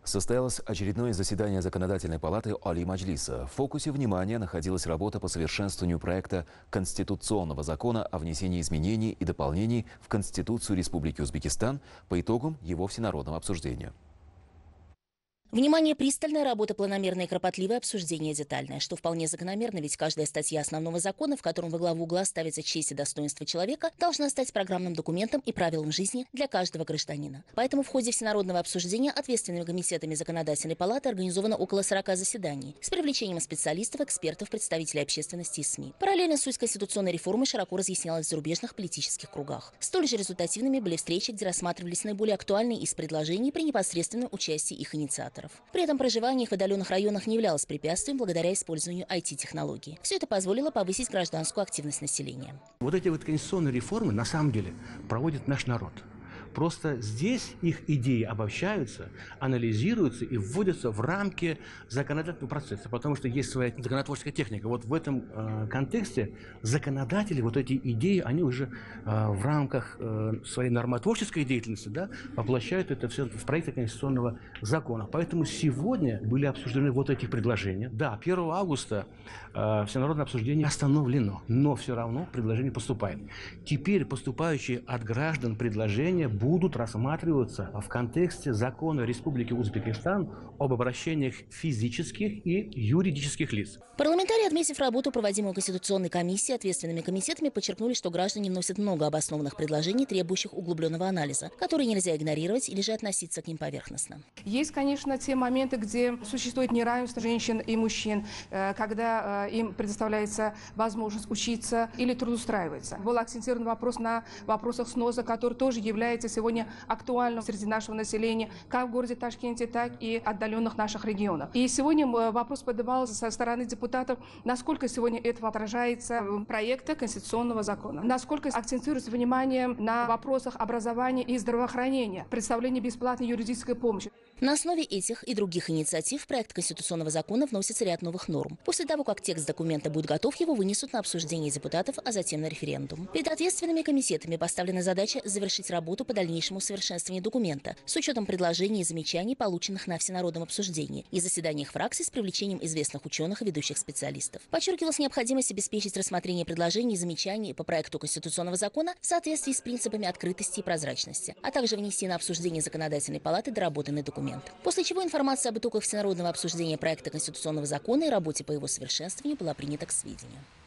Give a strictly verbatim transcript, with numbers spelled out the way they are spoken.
Состоялось очередное заседание Законодательной палаты Али Маджлиса. В фокусе внимания находилась работа по совершенствованию проекта Конституционного закона о внесении изменений и дополнений в Конституцию Республики Узбекистан по итогам его всенародного обсуждения. Внимание, пристальная работа, планомерное и кропотливое обсуждение детальное, что вполне закономерно, ведь каждая статья основного закона, в котором во главу угла ставится честь и достоинство человека, должна стать программным документом и правилом жизни для каждого гражданина. Поэтому в ходе всенародного обсуждения ответственными комитетами Законодательной палаты организовано около сорока заседаний с привлечением специалистов, экспертов, представителей общественности и СМИ. Параллельно суть конституционной реформы широко разъяснялась в зарубежных политических кругах. Столь же результативными были встречи, где рассматривались наиболее актуальные из предложений при непосредственном участии их инициаторов. При этом проживание их в отдаленных районах не являлось препятствием благодаря использованию ай ти-технологий. Все это позволило повысить гражданскую активность населения. Вот эти вот конституционные реформы на самом деле проводит наш народ. Просто здесь их идеи обобщаются, анализируются и вводятся в рамки законодательного процесса, потому что есть своя законотворческая техника. Вот в этом э, контексте законодатели, вот эти идеи, они уже э, в рамках э, своей нормотворческой деятельности, да, воплощают это все в проекте конституционного закона. Поэтому сегодня были обсуждены вот эти предложения. Да, первого августа э, всенародное обсуждение остановлено, но все равно предложение поступает. Теперь поступающие от граждан предложения будут рассматриваться в контексте закона Республики Узбекистан об обращениях физических и юридических лиц. Парламентарии, отметив работу, проводимую Конституционной комиссией, ответственными комитетами, подчеркнули, что граждане вносят много обоснованных предложений, требующих углубленного анализа, которые нельзя игнорировать или же относиться к ним поверхностно. Есть, конечно, те моменты, где существует неравенство женщин и мужчин, когда им предоставляется возможность учиться или трудоустраиваться. Был акцентирован вопрос на вопросах сноса, который тоже является сегодня актуальным среди нашего населения, как в городе Ташкенте, так и отдаленных наших регионах. И сегодня вопрос поднимался со стороны депутатов, насколько сегодня это отражается в проекте конституционного закона, насколько акцентируется внимание на вопросах образования и здравоохранения, представления бесплатной юридической помощи. На основе этих и других инициатив в проект конституционного закона вносится ряд новых норм. После того, как текст документа будет готов, его вынесут на обсуждение депутатов, а затем на референдум. Перед ответственными комитетами поставлена задача завершить работу по дальнейшему усовершенствованию документа с учетом предложений и замечаний, полученных на всенародном обсуждении и заседаниях фракций с привлечением известных ученых и ведущих специалистов. Подчеркивалась необходимость обеспечить рассмотрение предложений и замечаний по проекту конституционного закона в соответствии с принципами открытости и прозрачности, а также внести на обсуждение Законодательной палаты доработанный документ. После чего информация об итогах всенародного обсуждения проекта конституционного закона и работе по его совершенствованию была принята к сведению.